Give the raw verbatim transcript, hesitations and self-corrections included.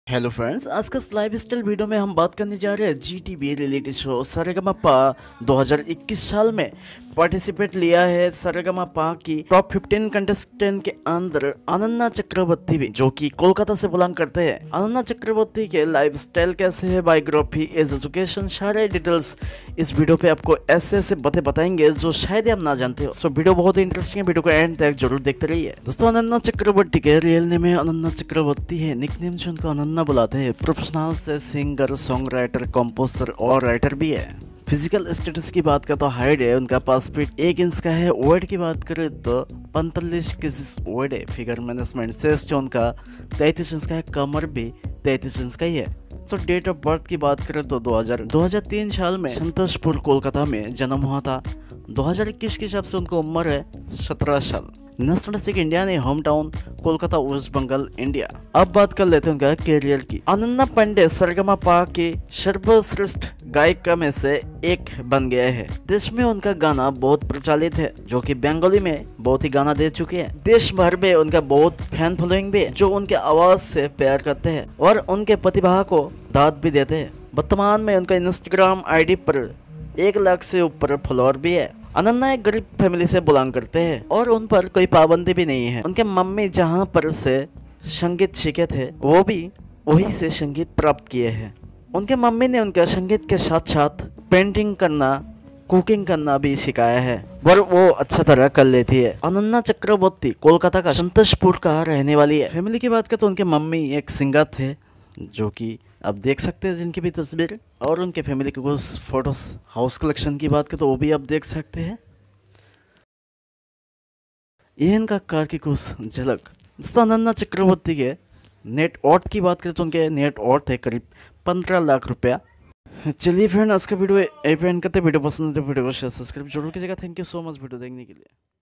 Hello friends, आज का live style video में हम बात करने जा रहे हैं Zee T V reality show Saregamapa दो हज़ार इक्कीस साल में पार्टिसिपेट लिया है। सारेगामापा की टॉप पंद्रह कंटेस्टेंट के अंदर अनन्या चक्रवर्ती भी, जो कि कोलकाता से बिलोंग करते हैं। अनन्या चक्रवर्ती के लाइफ स्टाइल कैसे है, बायोग्राफी, एज एजुकेशन, सारे डिटेल्स इस वीडियो पे आपको ऐसे ऐसे बातें बताएंगे जो शायद आप ना जानते हो। सो वीडियो बहुत ही इंटरेस्टिंग है, वीडियो को एंड तक जरूर देखते रहिए। दोस्तों, अनन्या चक्रवर्ती के रियल नेम है अनन्या चक्रवर्ती है। निकनेम से उनको अनन्या बुलाते हैं। प्रोफेशनल से सिंगर, सॉन्ग राइटर, कंपोजर और राइटर भी है। फिजिकल स्टेटस की बात करें तो हाइट है उनका पाँच फीट एक इंच का है। वेट की बात करें तो पैंतालीस केजी वेट है। फिगर मैनेजमेंट चेस्ट उनका तैंतीस इंच का है, कमर भी तैंतीस इंच का ही है। तो डेट ऑफ बर्थ की बात करें तो दो हज़ार तीन साल में संतोषपुर कोलकाता में जन्म हुआ था। दो हज़ार इक्कीस के हिसाब से उनको उम्र है सत्रह साल। नेशनलिस्टिक इंडिया ने, home town Kolkata, West Bengal, India. अब बात कर लेते हैं उनका कैरियर की। अनन्या पांडे सारेगामापा के सर्वश्रेष्ठ गायिका में से एक बन गए हैं। देश में उनका गाना बहुत प्रचलित है, जो कि बंगाली में बहुत ही गाना दे चुके हैं। देश भर में उनका बहुत फैन फॉलोइंग भी है, जो उनके आवाज से प्यार करते हैं और उनके प्रतिभा को दाद भी देते हैं। वर्तमान में उनका इंस्टाग्राम आईडी पर एक लाख से ऊपर फॉलोअर भी है। अनन्या एक गरीब फैमिली से बिलोंग करते हैं और उन पर कोई पाबंदी भी नहीं है। उनके मम्मी जहां पर से संगीत सीखे थे, वो भी वही से संगीत प्राप्त किए हैं। उनके मम्मी ने उनका संगीत के साथ साथ पेंटिंग करना, कुकिंग करना भी सिखाया है और वो अच्छा तरह कर लेती है। अनन्या चक्रवर्ती कोलकाता का संतोषपुर का रहने वाली है। फैमिली की बात करें तो उनके मम्मी एक सिंगर थे, जो कि आप देख सकते हैं जिनकी भी तस्वीर, और उनके फैमिली के कुछ फोटोज। हाउस कलेक्शन की बात करें तो वो भी आप देख सकते हैं। ये इनका कार की कुछ झलक। दोस्तों, अनन्या चक्रवर्ती के नेट ऑर्थ की बात करें तो उनके नेट ऑर्थ है करीब पंद्रह लाख रुपया। चलिए फ्रेंड, आज का वीडियो एंड करते। वीडियो पसंद है तो वीडियो को शेयर सब्सक्राइब जरूर कीजिएगा। Thank you so much video देखने के लिए।